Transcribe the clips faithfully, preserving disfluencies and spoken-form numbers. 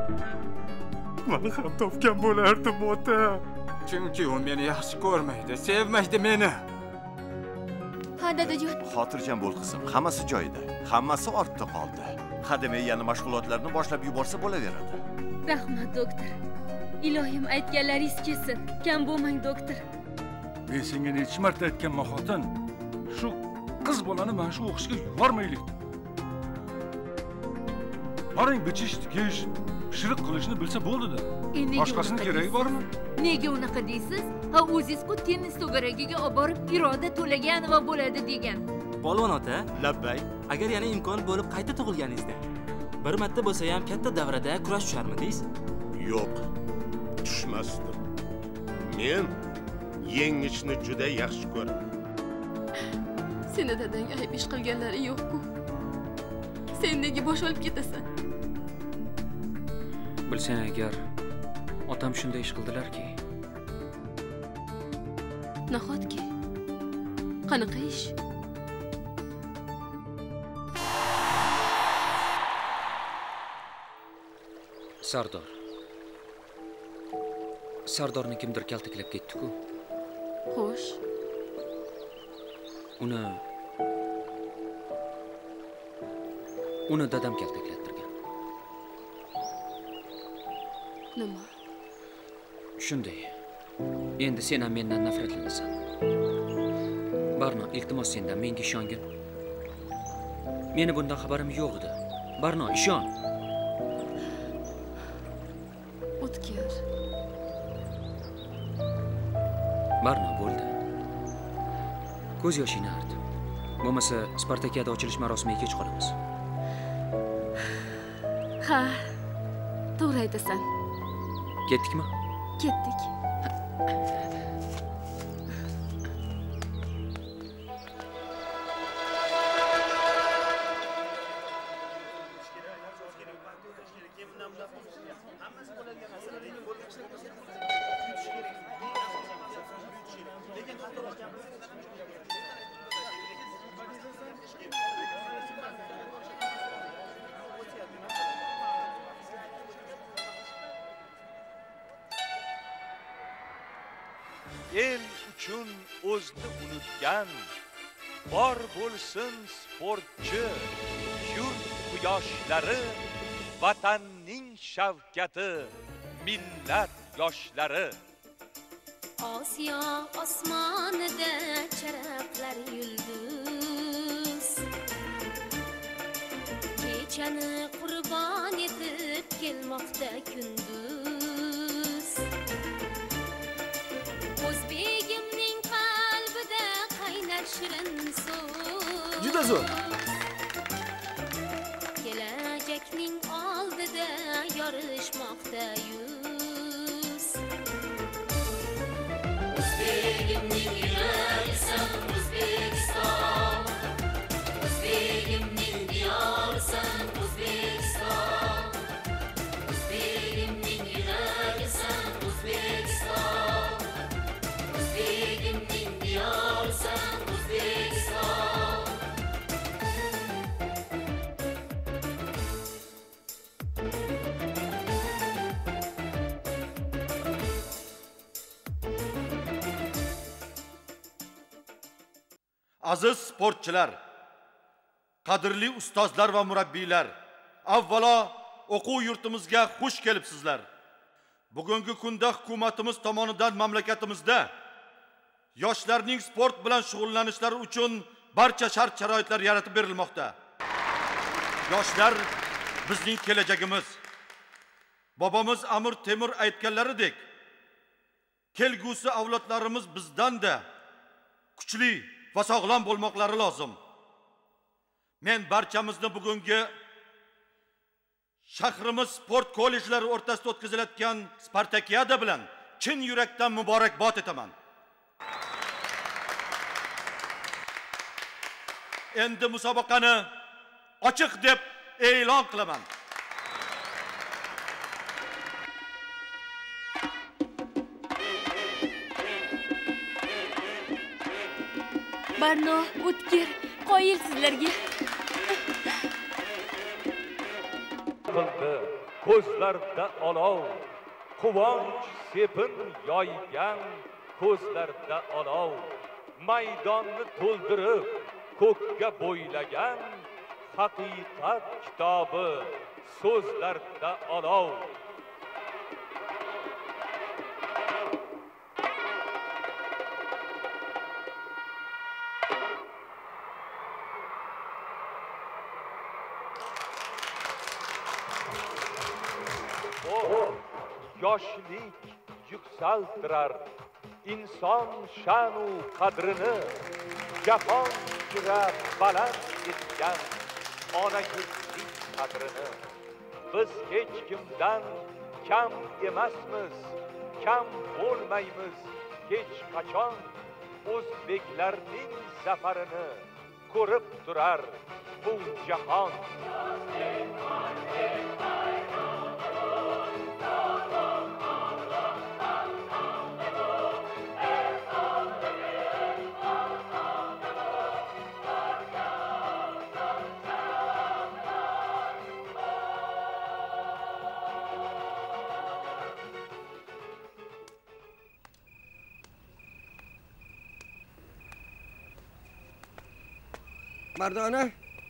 Men ham topgan bo'lardim, ota. Chunki u meni yaxshi ko'rmaydi, sevmaydi meni. Ha, dadajon. Xotirjam bo'l qizim, hammasi joyida. Hammasi ortda qoldi. Hademay yana mashg'ulotlarni boshlab yuborsa bo'laveradi. Rahmat, doktor. Ilohim aytganlaringiz kelsin. Kam bo'lmang, doktor. Men senga necha marta aytganman, xotin. Shu qiz bolani mana shu o'qishga yubormaylik. Boring, bichish, tikish, pishiriq qilishni bilsa bo'ldi-da. Boshqasining keragi bormi? Nega unaqa deysiz? Ha, o'zingiz-ku tennis to'garagiga olib borib iroda to'lagan va bo'ladi degan. Polvon ota, Labbay. agar yana imkon bo'lib qayta tug'ilganingizda, bir marta bo'lsa ham katta davrada kurash tusharmidingiz? Yo'q, tushmasdim. Men yengishni juda yaxshi ko'raman. Seni dadang ayb ish qilganlari yo'q-ku. Sen nega bosh olib ketasan? Bilsang agar otam shunday ish qildilarki. Nahotki? Qanaqa ish? Sardor. Sardorni kimdir kaltaklab ketdi-ku. Xo'sh. Uni Uni dadam kaltaklattirgan. Nima? Shunday. Endi sen ham mendan nafratlanasan. Barno, iltimos sendan menga ishongin. Meni bundan xabarim yo'q edi. Barno, ishon. O'tkir. Barno, bo'ldi. Ko'z yoshingni art. Bo'lmasa Spartakiada ochilish marosimiga kech qolamiz. Ha, to'g'ri aytasan. Ketdikmi? Ketdik. El uchun o'zni unutgan bor bo'lsin sportchi, yurt quyoshlari, vatanning shavkati, millat yoshlari. Osiyo osmonida charaqlar yulduz, kechani qurbon etib kelmoqda kunduz. O'zbegimning qalbida qaynar shirin suv. Juda zo'r. Kelajakning oldida yorishmoqda yuz. O'zbegimning yurag'isan O'zbekiston. O'zbegimning diyorisan O'zbekiston. O'zbegimning yuragisan O'zbekiston. O'zbegimning diyorisan O'zbekiston. Aziz sportchilar, qadrli ustozlar va murabbiylar, avvalo o'quv yurtimizga xush kelibsizlar. Bugungi kunda hukumatimiz tomonidan mamlakatimizda yoshlarning sport bilan shug'ullanishlari uchun barcha shart-sharoitlar yaratib berilmoqda. Yoshlar bizning kelajagimiz. Bobomiz Amir Temur aytganlaridek, kelgusi avlodlarimiz bizdan-da kuchli va sog'lom bo'lmoqlari lozim. Men barchamizni bugungi shahrimiz sport kollejlari o'rtasida o'tkazilayotgan Spartakiada bilan chin yurakdan muborakbod etaman. Endi musobaqani ochiq deb e'lon qilaman. Barno, O'tkir, qoyil sizlarga. Qildi ko'zlarda olov, quvonch sepin yoygan ko'zlarda olov, maydonni to'ldirib ko'kka bo'ylagan haqiqat kitobi so'zlarda olov. Yoshlik yuksaltirar inson sha'nu qadrini, jahon kira baland etgan onagirlik qadrini. Biz hech kimdan kam emasmiz, kam bo'lmaymiz hech qachon. O'zbeklarning zafarini ko'rib turar bu jahon. Mardona.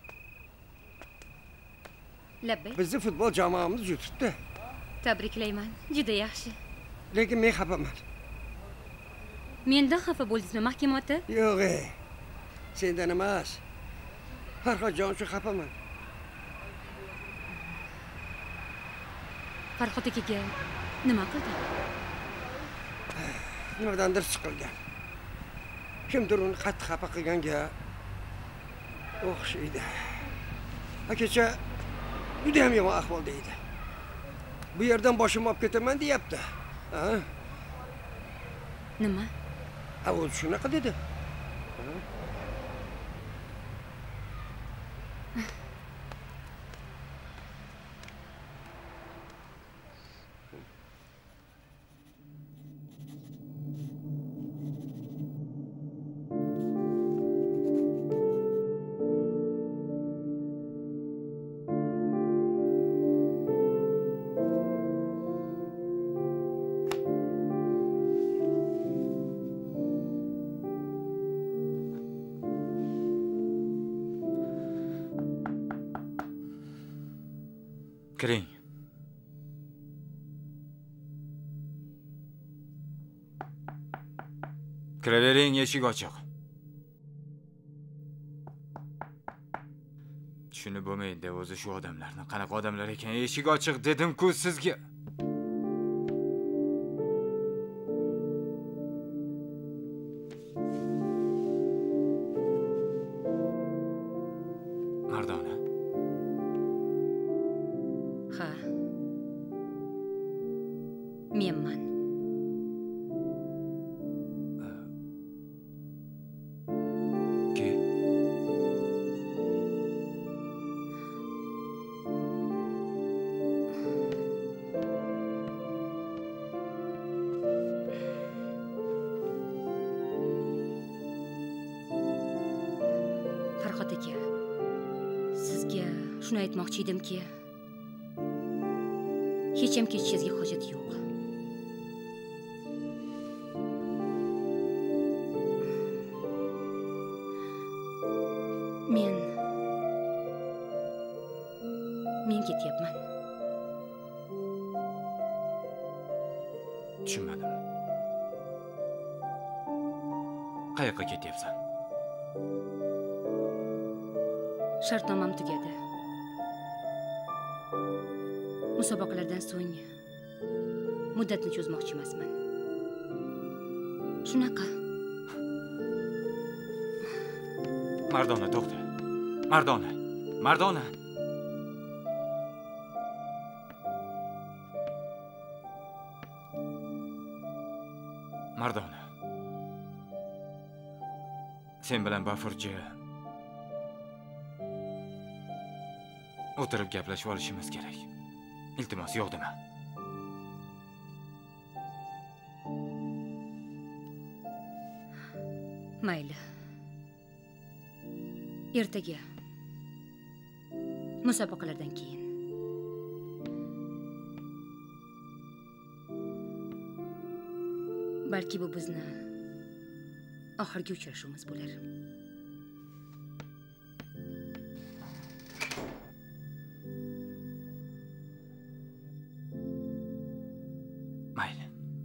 Labbay. Bizni futbol jamoamiz yutibdi. Tabriklayman. Juda yaxshi. Lekin men xafaman. Mendan xafa bo'ldingizmi, Mahkam ota? Yo'q, ey. Sendan emas. Farhodjon uchun xafaman. Farhod akaga nima qildi? Nimadandir siqilgan. Kimdir uni qattiq xafa qilganga o'xshaydi. Kecha juda ham yomon ahvolda edi. Bu yerdan boshimni olib ketaman deyapti. Ha? Nima? Avval shunaqa dedi. Kiring. Kiravering, eshik ochiq. Tushunib bo'lmaydi o'zi shu odamlarni. Qanaqa odamlar ekan? Eshik ochiq dedim-ku sizga. Mardona. Ha. Menman. Ke? Farhod aka, sizga shuni aytmoqchi edimki, hech ham ketishingizga hojat yo'q. Men men ketyapman. Tushunmadim. Qayoqqa ketyapsan? Shartnomam tugadi. Musobaqalardan so'ng muddatni cho'zmoqchi emasman. Shunaqa. Mardona, to'xta. Mardona. Mardona. Mardona. Sen bilan Bafurji o'tirib gaplashib olishimiz kerak. Iltimos, yo'q dema. Mayli. Ertaga musobaqalardan keyin Balki bu bizni oxirgi uchrashuvimiz bo'lar. Mayli.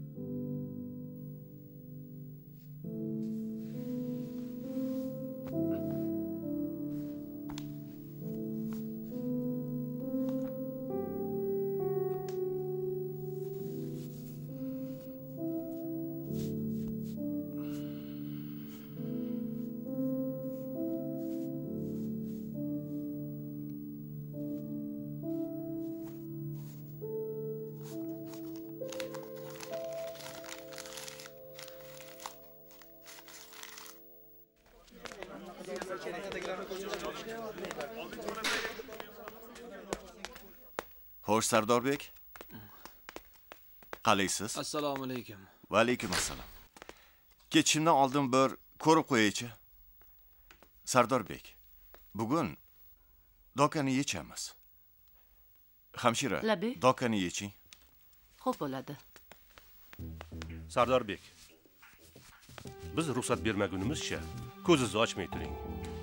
Xo'sh, Sardorbek. Qalaysiz? Assalomu alaykum. Va alaykum assalom. Ketishimdan oldin bir ko'rib qo'yaychi. Sardorbek, bugun dokani yechamiz. Hamshira, Labi. dokani yeching. Xo'p bo'ladi. Sardorbek. Biz ruxsat bermagunimizcha ko'zingizni ochmay turing.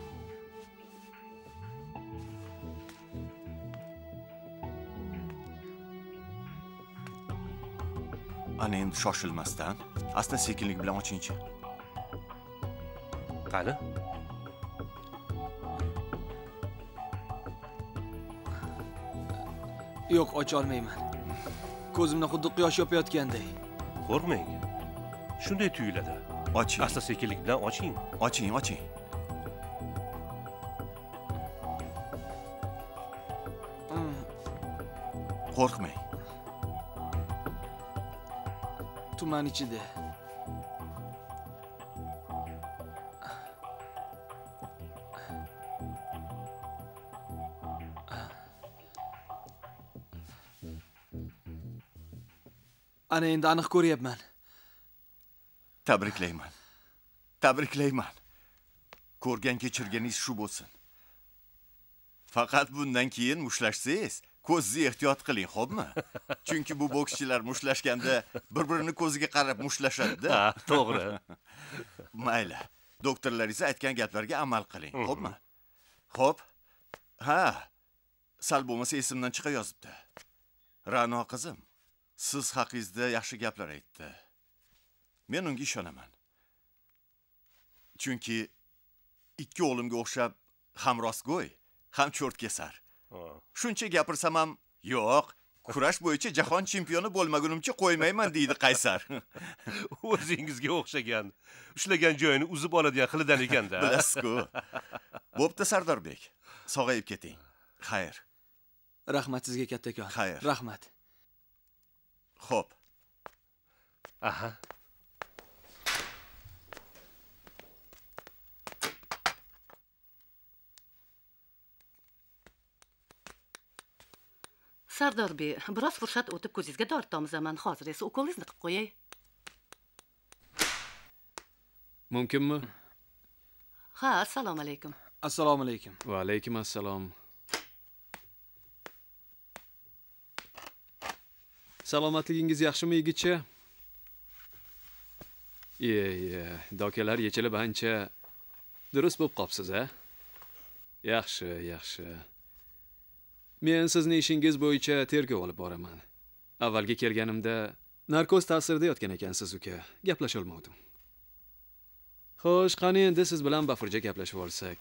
Ana endi shoshilmasdan, asta sekinlik bilan ochingchi. Qani? Yo'q, ocha olmayman. Ko'zimda xuddi quyosh yopayotganday. Qo'rqmang. Shunday tuyuladi. Oching. Asta sekinlik bilan oching. Oching, oching. Qo'rqmang. Tuman ichida. Ana endi aniq ko'ryapman. Tabriklayman. Tabriklayman. Ko'rgan kechirganingiz shu bo'lsin. Faqat bundan keyin mushlashsangiz, ko'zingizni ehtiyot qiling, xo'pmi? Chunki bu bokschilar mushlashganda bir-birini ko'ziga qarab mushlashadi-da. Ha, to'g'ri. Mayli. Doktorlaringiz aytgan gaplarga amal qiling, xo'pmi? Xo'p. Ha. Sal bo'lmasa esimdan chiqa yozibdi. Ra'no qizim, siz haqingizda yaxshi gaplar aytdi. Men unga ishonaman. Chunki ikki o'g'limga o'xshab ham rostgo'y, ham cho'rtkesar. Shuncha gapirsam ham, yo'q, kurash bo'yicha jahon chempioni bo'lmagunimcha qo'ymayman deydi Qaysar. O'zingizga o'xshagan, ushlagan joyini uzib oladigan xilidan ekanda. Bilasiz-ku. Bo'pti Sardorbek. Sog'ayib keting. Xayr. Rahmat sizga kattakon. Xayr. Rahmat. Xo'p. Aha. Sardorbek, biroz fursat o'tib ko'zingizga dori tomizaman. Hozir esa ukolingizni qilib qo'yay. Mumkinmi? Ha, assalomu alaykum. Assalomu alaykum. Va alaykum assalom. Salomatligingiz yaxshimi, yigitcha? Iye, iye, dokalar yechilib ancha durust bo'lib qopsiz, a? Yaxshi, yaxshi. Men sizni ishingiz bo'yicha tergov olib boraman. Avvalgi kelganimda narkoz ta'sirida yotgan ekansiz, uka. Gaplasha olmadim. Xo'sh, qani endi siz bilan bafurja gaplashib olsak.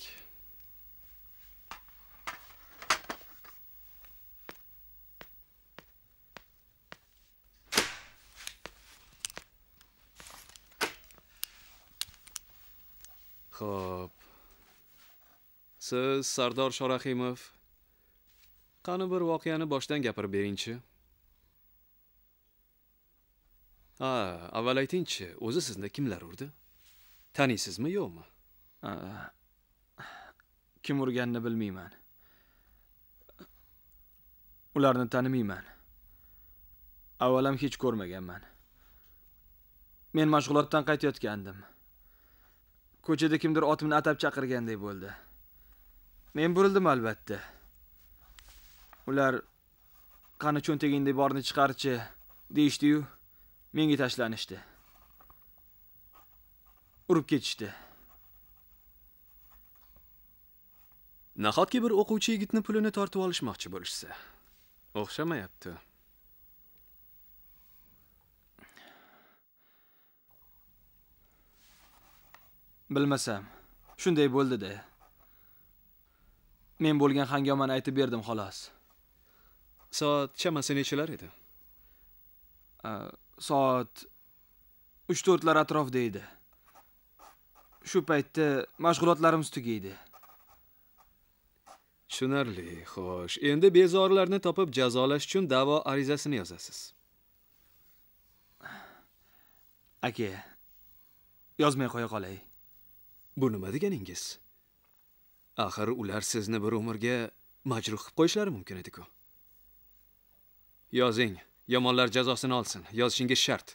Xo'p. Siz Sardor Shorahimov. Qani bir voqeani boshdan gapirib beringchi. Ha, avval aytingchi, o'zi sizni kimlar urdi? Taniysizmi, yo'qmi? Kim urganini bilmayman. Ularni tanimayman. Avvalam hech ko'rmaganman. Men mashg'ulotdan qaytayotgandim. Ko'chada kimdir otimni atab chaqirganday bo'ldi. Men burildim albatta. Ular qani cho'ntagingda borni chiqarchi deyishdi-yu, menga tashlanishdi. urib ketishdi. Nahotki bir o'quvchi yigitni pulini tortib olishmoqchi bo'lishsa, o'xshamayapti. Bilmasam, shunday bo'ldi-da. Men bo'lgan hangomani aytib berdim xolos. Soat chamasi nechalar edi? Soat uch to'rtlar atrofida edi. Shu paytda mashg'ulotlarimiz tugaydi. Tushunarli. Xo'sh, endi bezorilarni topib jazolash uchun da'vo arizasini yozasiz. Aka, yozmay qo'ya qolay. Bu nima deganingiz? Axir ular sizni bir umrga majruh qilib qo'yishlari mumkin edi-ku. Yozing, yomonlar jazosini olsin. Yozishingiz shart.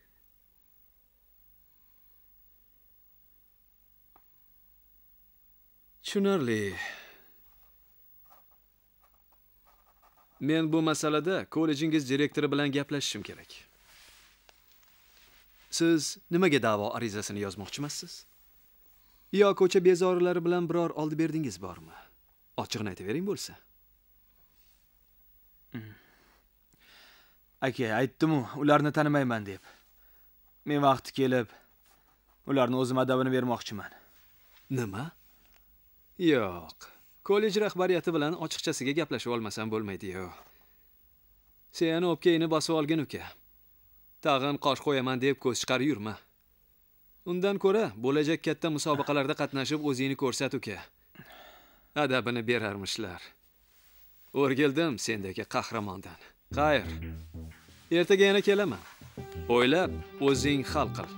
Tushunarli. Men bu masalada kollejingiz direktori bilan gaplashishim kerak. Siz nimaga da'vo arizasini yozmoqchimisiz? Yo ko'cha bezorilari bilan biror oldi berdingiz bormi? Ochiqni aytavering bo'lsa. Aka, aytdim-ku, ularni tanimayman deb. Men vaqti kelib, ularni o'zim adabini bermoqchiman. Nima? Yo'q. Kollej rahbariyati bilan ochiqchasiga gaplashib olmasam bo'lmaydi-ku. Sen o'pkangni bosib olgin uka. Tag'in qosh qo'yaman deb ko'z chiqarib yurma. Undan ko'ra, bo'lajak katta musobaqalarda qatnashib o'zingni ko'rsat uka. Adabini berarmishlar. O'rgildim sendagi qahramondan. Xayr. Ertaga yana kelaman. O'ylab, o'zing hal qil.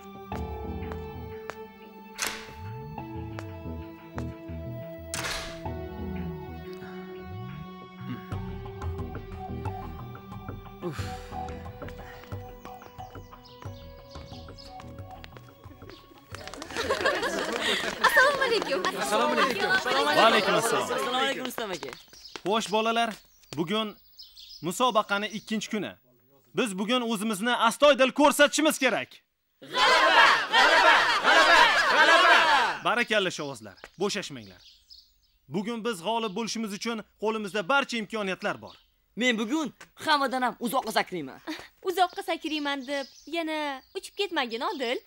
Assalomu alaykum. Assalomu alaykum. Va alaykum assalom. Assalomu alaykum Rustam aka. Xo'sh bolalar, bugun musobaqaning ikkinchi kuni. Biz bugun o'zimizni astoydil ko'rsatishimiz kerak. G'alaba! G'alaba! G'alaba! G'alaba! Barakalla shovozlar, bo'shashmanglar. Bugun biz g'olib bo'lishimiz uchun qo'limizda barcha imkoniyatlar bor. Men bugun hammadan ham uzoqqa sakrayman. Uzoqqa sakrayman deb yana uchib ketmagin, Odil.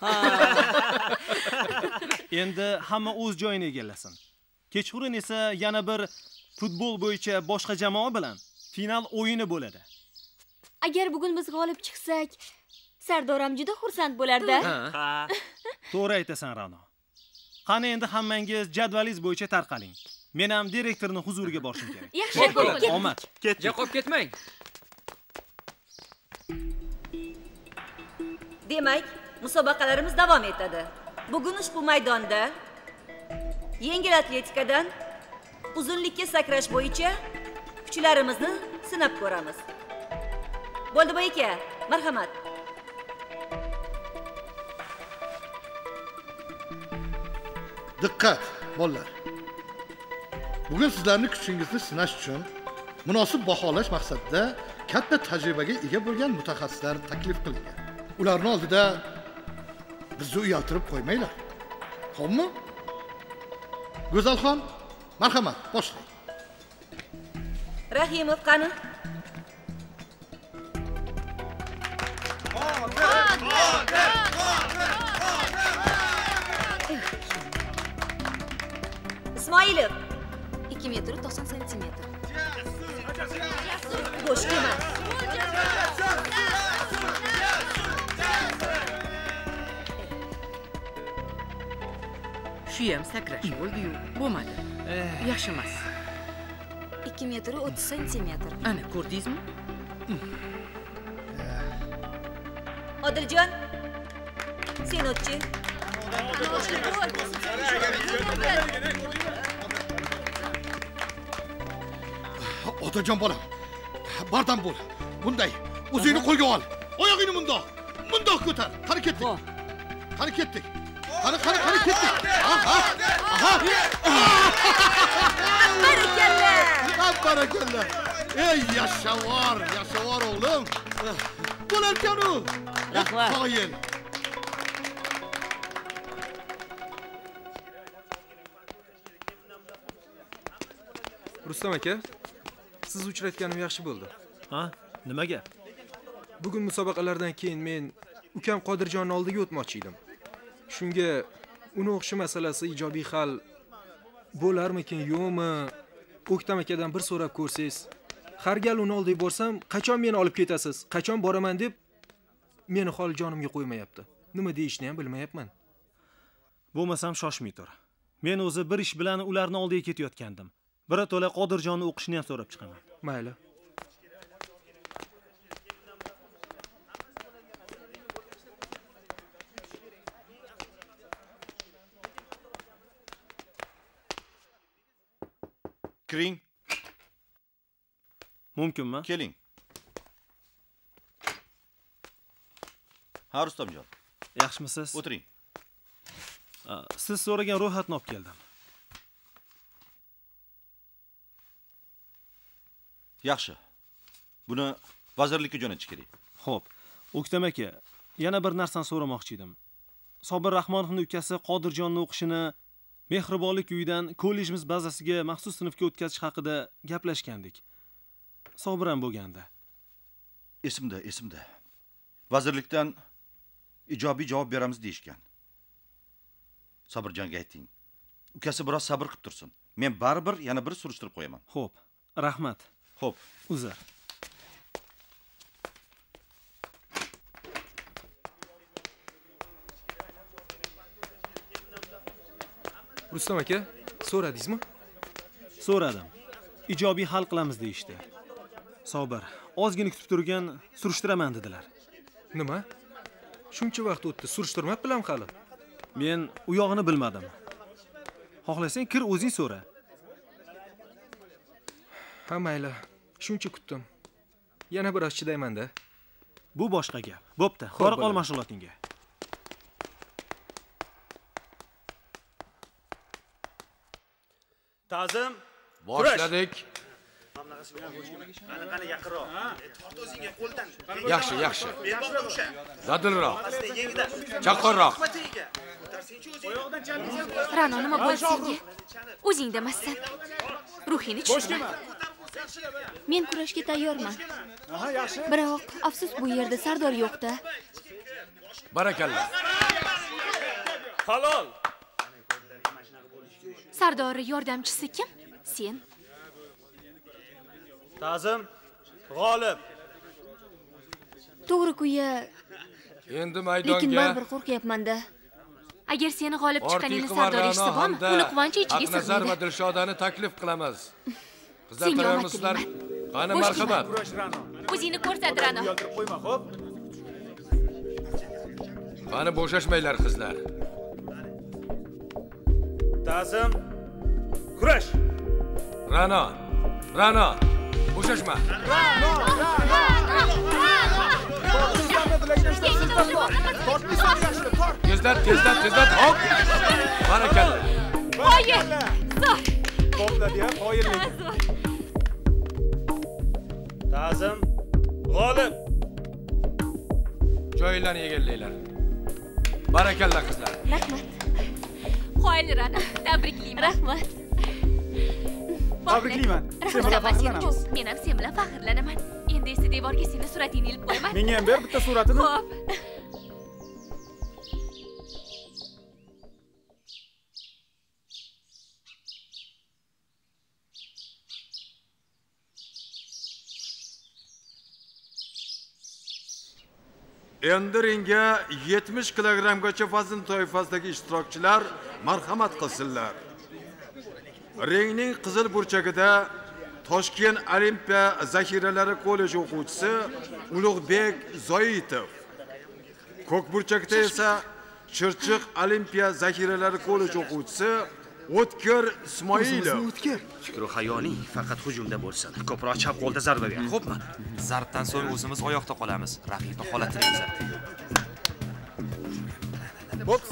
Endi hamma o'z joyini egallasin. Kechqurun esa yana bir futbol bo'yicha boshqa jamoa bilan final o'yini bo'ladi. Agar bugun biz g'olib chiqsak, Sardor ham juda xursand bo'lar-da. Ha. To'g'ri aytasan, Ra'no. Qani endi hammangiz jadvalingiz bo'yicha tarqaling. Men ham direktorning huzuriga borishim kerak. Yaxshi bo'ldi. Omad. Jaqob ketmang. Demak, musobaqalarimiz davom etadi. Bugun ushbu maydonda yengil atletikadan uzunlikka sakrash bo'yicha kuchlarimizni sinab ko'ramiz. Bo'ldi bu aka, marhamat. Diqqat, bolalar. Bugun sizlarning kuchingizni sinash uchun munosib baholash maqsadida katta tajribaga ega bo'lgan mutaxassislar taklif qilingan. Ularning oldida bizni uyaltirib qo'ymanglar. Xo'pmi? Go'zalxon, marhamat, boshlang. Rahimov qani? Ismoilov ikki metr to'qson santimetr. Bo'sh emas. Shu ham sakrash bo'ldi-yu, bo'lmadi. Yaxshi emas. ikki metr o'ttiz santimetr. Ana, ko'rdingizmi? Odiljon, sen o'tchi. Otajon bolam, bardam bo'l. Bunday, o'zingni qo'lga ol. Oyog'ingni mundoq, mundoq ko'tar. Qani ketdik. Qani ketdik. Qani, qani, qani ketdik. Aha, aha. Barakalla. Barakalla. Ey yashavar, yashavar o'g'lim. Bo'larkan-u. Rahmat. Qo'yin. Rustam aka, siz uchratganim yaxshi bo'ldi. Ha, nimaga? Bugun musobaqalardan keyin men ukam Qodirjonning oldiga o'tmoqchi edim. Shunga uni o'qish masalasi ijobiy hal bo'larmikin, yo'qmi? O'ktam akadan bir so'rab ko'rsangiz, har gal uni oldiga borsam, qachon meni olib ketasiz? Qachon boraman deb meni hol jonimga qo'ymayapti. Nima deyishni ham bilmayapman. Bo'lmasam shoshmay tur. Men o'zi bir ish bilan ularni oldiga ketayotgandim. Birato'la Qodirjonni o'qishni ham so'rab chiqaman. Mayli. Kiring. Mumkinmi? Keling. Ha, Rustamjon. Yaxshimisiz? O'tiring. Siz so'ragan ro'yxatni olib keldim. Yaxshi. Buni vazirlikka jo'natish kerak. Xo'p, O'ktam aka, yana bir narsani so'ramoqchi edim. Sobir Rahmonovning ukasi Qodirjonni o'qishini Mehribonlik uyidan kollejimiz bazasiga maxsus sinfga o'tkazish haqida gaplashgandik. Sobir ham bo'lganda. Esimda, esimda. Vazirlikdan ijobiy javob beramiz deyishgan. Sobirjonga ayting. Ukasi biroz sabr qilib tursin. Men baribir yana bir surishtirib qo'yaman. Xo'p, rahmat. Xo'p, uzr. Rustam aka, so'radingizmi? So'radim. Ijobiy hal qilamiz deyishdi. Sobir, ozgina kutib turgan, surishtiraman dedilar. Nima? Shuncha vaqt o'tdi, surishtirmabdilar hali. Men u yog'ini bilmadim. Xohlasang kir o'zing so'ra. Ha, mayli. Shuncha kutdim. Yana biroz chidayman-da. Bu boshqa gap. Bo'pti, bor qol mashg'ulotingga. Ta'zim, boshladik. Qani yaqinroq. Tort o'zingga qo'ldan. Yaxshi, yaxshi. Dadilroq. Chaqqonroq. Ra'no, nima bo'ldi senga? O'zingdamassan. Ruhingni tushirma. Men kurashga tayyorman. Aha, yaxshi. Biroq, afsus bu yerda Sardor yo'q-da. Barakalla. Halol. Sardor yordamchisi kim? Sen. Ta'zim, g'olib. To'g'ri kuya. Endi maydonga. Lekin baribir qo'rqyapman-da. Agar seni g'olib chiqqaningni Sardor eshitsa bormi? Uni quvonchi ichiga sig'maydi. Aqnazar va Dilshodani taklif qilamiz. Qizlar tayyormisizlar? Qani marhamat. O'zingni ko'rsat, Ra'no. Qo'yma, xo'p? Qani bo'shashmanglar qizlar. Ta'zim, kurash. Ra'no, Ra'no, bo'shashma. Ra'no, Tezlat, tezlat, tezlat. Hop. Barakalla. Qo'ying. Zo'r. Qo'pladi-ya, qo'yinlik. Ta'zim, g'olib. Joylarni egallanglar. Barakalla qizlar. Rahmat. Qo'yil Ra'no, tabriklayman. Rahmat. Tabriklayman. Sen bilan faxrlanaman. Men ham sen bilan faxrlanaman. Endi esa devorga seni suratingni ilib qo'yaman. Menga ham ber bitta suratini. Xo'p. Endi ringga yetmish kilogrammgacha vazn toifasidagi ishtirokchilar marhamat qilsinlar. Ringning qizil burchagida Toshkent Olimpiya zaxiralari kolleji o'quvchisi Ulug'bek Zoitov. Ko'k burchakda esa Chirchiq Olimpiya zaxiralari kolleji o'quvchisi O'tkir Ismoilov. O'tkir. Fikru xayoliy faqat hujumda bo'lsin. Ko'proq chap qo'lda zarba ber. Xo'pmi? Zarbdan so'ng o'zimiz oyoqda qolamiz. Raqib holatini kuzatdi. Boks.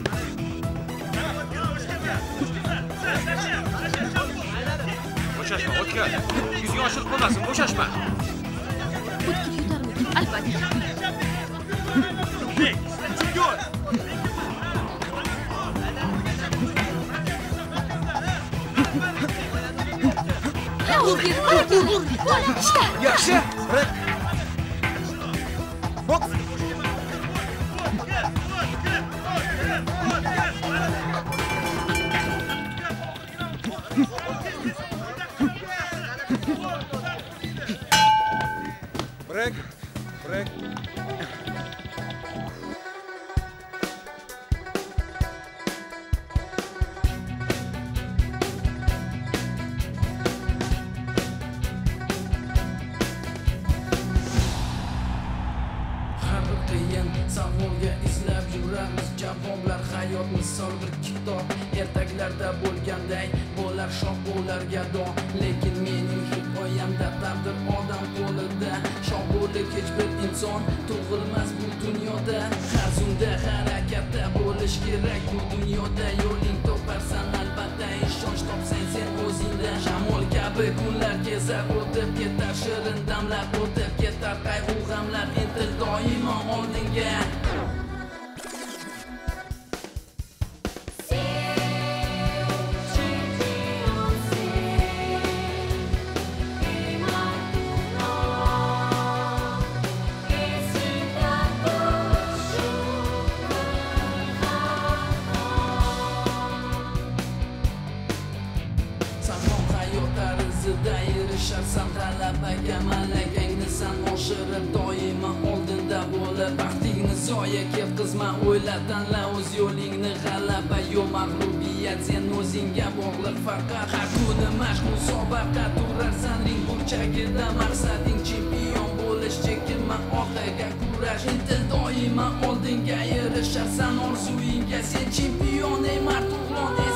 Bo'shashma, O'tkir. Yuzing oshiq bo'lmasin, bo'shashma. O'tkir yutarmikin, albatta. Chempion. Yaxshi. Bırak. Boks. Bırak. Bırak. Savolga izlab yuramiz javoblar hayot misol bir kitob ertaklarda bo'lganday bo'lar shoh bo'lar gado lekin mening hikoyamda taqdir odam qo'lida shoh bo'lib hech bir inson tug'ilmas bu dunyoda har zunda harakatda bo'lish kerak bu dunyoda yo'ling toparsan albatta ishonch topsang sen o'zingda shamol kabi kunlar kezar o'tib ketar shirin damlar o'tib ketar qayg'u g'amlar intil doimo oldinga San talabaga malakangni san oshirib doimo oldinda bo'lib vaqtingni zoya ketkazma o'yla tanla o'z yo'lingni g'alaba yo mag'lubiyat sen o'zingga bog'liq faqat har kuni mashq musobaqa turarsan ring burchagida maqsading chempion bo'lish chekinma orqaga kurash intil doimo oldinga erisharsan orzuyingga sen chempion ey mard o'g'lon